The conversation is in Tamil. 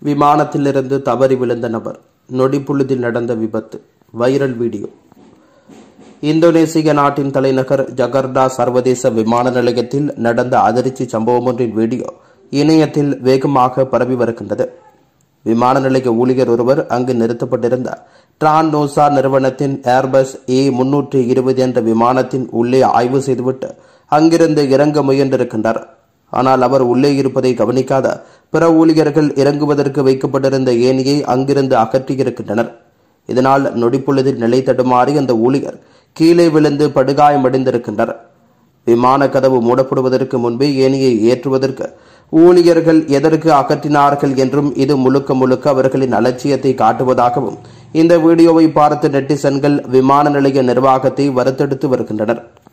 விமானத்திலிருந்து தவறி விழுந்த நபர், நொடிப்பொழுதில் நடந்த விபத்து, வைரல் வீடியோ. இந்தோனேசிய நாட்டின் தலைநகர் ஜகர்டா சர்வதேச விமான நிலையத்தில் நடந்த அதிர்ச்சி சம்பவம் ஒன்றின் வீடியோ இணையத்தில் வேகமாக பரவி வருகின்றது. விமான நிலைய ஊழியர் ஒருவர் அங்கு நிறுத்தப்பட்டிருந்த டிரான்நோசா நிறுவனத்தின் ஏர்பஸ் A320 என்ற விமானத்தின் உள்ளே ஆய்வு செய்துவிட்டு அங்கிருந்து இறங்க முயன்றிருக்கின்றார். ஆனால் அவர் உள்ளே இருப்பதை கவனிக்காத பிற ஊழியர்கள் இறங்குவதற்கு வைக்கப்பட்டிருந்த ஏணியை அங்கிருந்து அகற்றியிருக்கின்றனர். இதனால் நொடிப்பொழுதில் நிலை தடுமாறி அந்த ஊழியர் கீழே விழுந்து படுகாயமடைந்திருக்கின்றனர். விமான கதவு மூடப்படுவதற்கு முன்பே ஏணியை ஏற்றுவதற்கு ஊழியர்கள் எதற்கு அகற்றினார்கள் என்றும் இது முழுக்க முழுக்க அவர்களின் அலட்சியத்தை காட்டுவதாகவும் இந்த வீடியோவை பார்த்து நெட்டிசன்கள் விமான நிலைய நிர்வாகத்தை வருத்தெடுத்து வருகின்றனர்.